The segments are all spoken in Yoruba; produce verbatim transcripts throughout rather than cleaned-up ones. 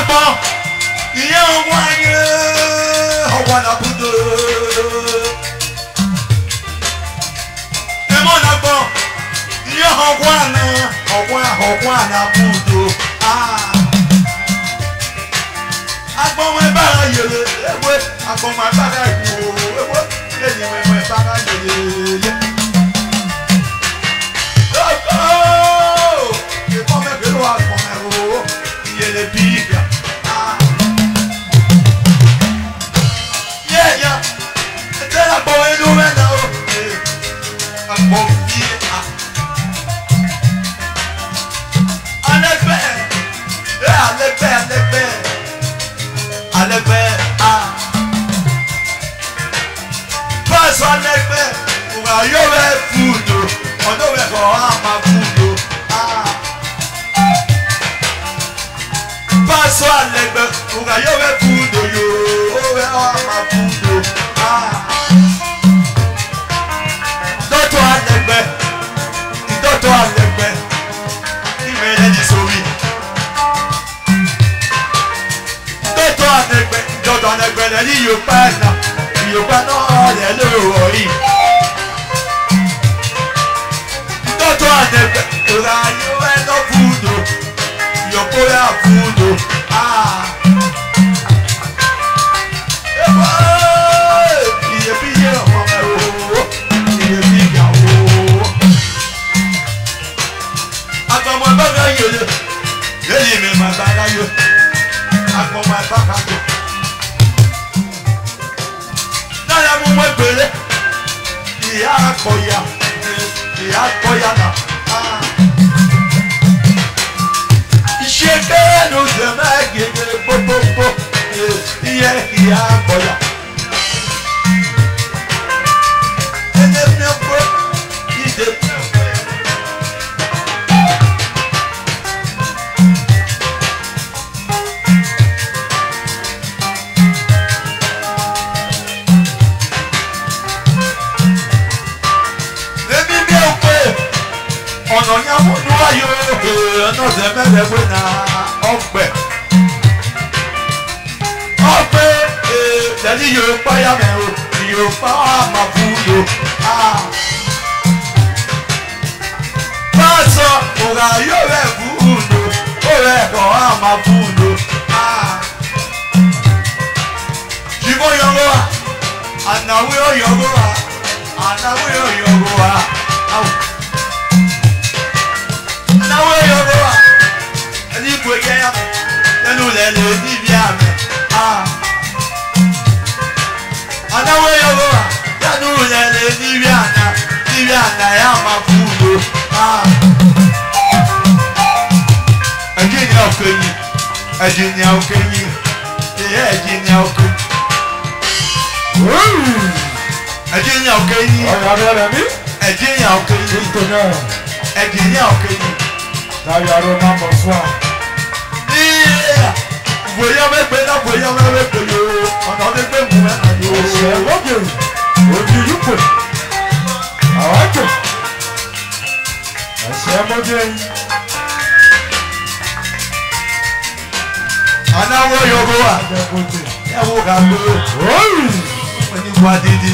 bon, il y a un moyen, on voit la poudre. Et mon bon, il y a un moyen, on voit, on voit la poudre. Ah, à bon, moi, bagaille, ouais, à bon, moi, bagaille, ouais, et dis, moi, bagaille, oh, et pour me que l'on a il est le pique. Ah, yeah, yeah, c'est la bonne nouvelle, un bon pied. Allez, père, allez, père, allez, père, allez, père, ah, passe à l'épée, pour aller au foot, on devait voir ma foot, ah. Passe à l'égbe, pour aller au foot, yo, on va voir ma foot, ah. Donne-toi à l'égbe, donne-toi à l'égbe, il me l'a dit souris. Donne-toi à l'égbe, donne-toi à l'égbe, il dit yo pas là, yo pas non, il est le roi. Donne-toi à l'égbe, pour aller au foot, yo pour la foot, ah. Et ouais, il est bien, il est bien, oh. Attends, moi, bagaille, je dis, mais ma bagaille, attends, ma bagaille. Dans la moue, moi, belé, il y a un koya, il y a un koya, là, ah. Cheke nous aimons guérir popo popo, yeah yeah boya. Il est bien beau, il est bien beau. Let me be okay. On a un noyau, on a des mêmes buena, ọpẹ́, ọpẹ́, dadi yóò pa ya mẹ o, yóò pa ama fúdo, ah. Pásọ, ọ̀gá yóò rẹ̀ fúdo, ó rẹ̀ kọ́ ama fúdo, ah. Jìbọn yọ̀rọ̀ wa, ànáwó yọ̀rọ̀ wa, ànáwó yọ̀rọ̀ wa, awo. Ànáwó yọ̀rọ̀ wa. Ẹni kò yẹ ya nínú lẹ́lẹ̀ níbi àmì, ah. Ànáwó yọ̀rọ̀ wa nínú lẹ́lẹ̀ níbi àná, níbi àná yà máa fún un, ah. Ẹ̀jẹ̀ ni ọkọ yìí, ẹ̀jẹ̀ ni ọkọ yìí, ẹ̀yẹ ẹ̀jẹ̀ ni ọkọ. Ẹ̀jẹ̀ ni ọkọ yìí, ẹ̀jẹ̀ ni ọkọ yìí, ẹ̀jẹ̀ ni ọkọ yìí. Dayaro number four. Yeah. Bóyá mẹ́gbẹ́ náà bóyá mẹ́gbẹ́ yóò. Ọ̀nà mẹ́gbẹ́ mú ẹ̀ náà yóò. Ṣé lóge òbí yìí pè? Àwọn àjò. Ẹ̀ṣẹ̀ mọ́gẹ́ yìí. Anáwó yọ̀bọ̀ wà. Ẹ̀wọ̀ kà ló. Ọ̀gbẹ́ni bu adidi.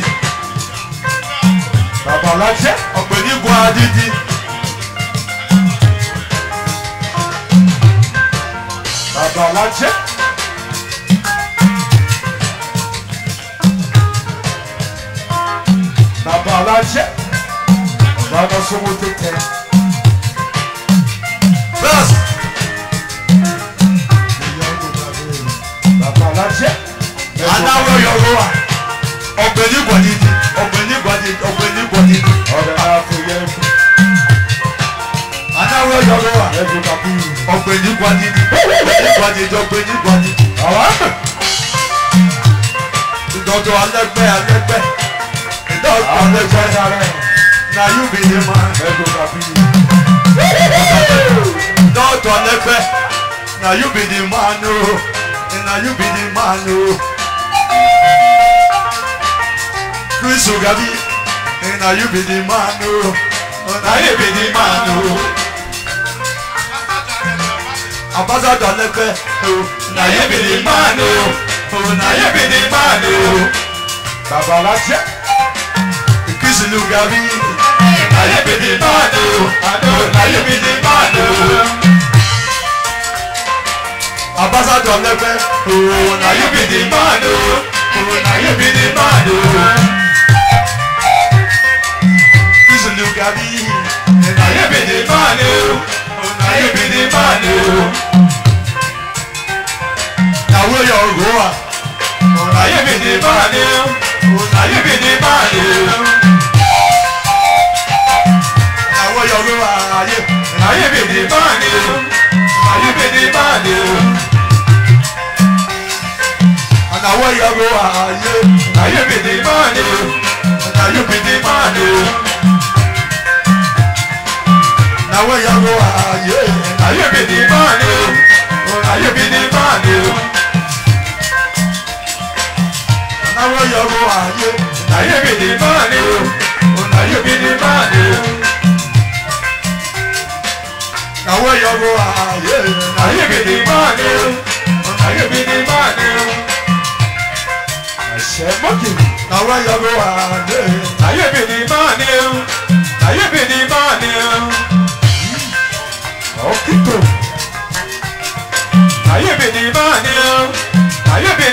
Bàbá aláṣẹ. Ọ̀gbẹ́ni bu adidi. Bàbá alájẹ. Bàbá alájẹ. Bàbá sọ́wọ́ tó tẹ. Bẹ́ẹ̀sì. Bàbá alájẹ. Anáwó yọ̀rọ̀ wa. Ọ̀gbẹ́ni gbọ̀dìdì. Ọ̀gbẹ́ni gbọ̀dìdì. Ọ̀gbẹ́ni gbọ̀dìdì. Ọ̀rẹ́ náà kò yẹ kú. Anáwó yọ̀rọ̀ wa. Ọ̀gbẹ́ni gbọ̀dìdì. Ọ̀gbẹ́ni gbọ̀dìdì. Ọ̀gbẹ́ni gbọ̀dìdì. Àwọn àmì. Ìdọ̀tọ̀ alẹ́gbẹ́ alẹ́gbẹ́. Ìdọ̀tọ̀ alẹ́gbẹ́. Na you be the man. Ìdọ̀tọ̀ alẹ́gbẹ́. Na you be the man o. Na you be the man o. Chris Ogabi. Na you be the man o. Na you be the man o. ambassador lẹ́gbẹ́ na you be the man o na you be the man o bàbá aláṣẹ ìkísìlú gàbí na you be the man o na you be the man o ambassador lẹ́gbẹ́ na you be the man o na you be the man o ìkísìlú gàbí na you be the man o na you be the man o. Now where you go? Oh, now you be the man, oh, now you be the man. Now where you go? Now you be the man, now you be the man. And now where you go? Now you be the man, now you be the man. Now where you go? Now you be the man, oh, now you be the man. Now where you go, now you be the man, oh, now you be the man. Now where you go, now you be the man, oh, now you be the man. I said, monkey. Now where you go, now you be the man, now you be the man. Okay, now you be the man, now you be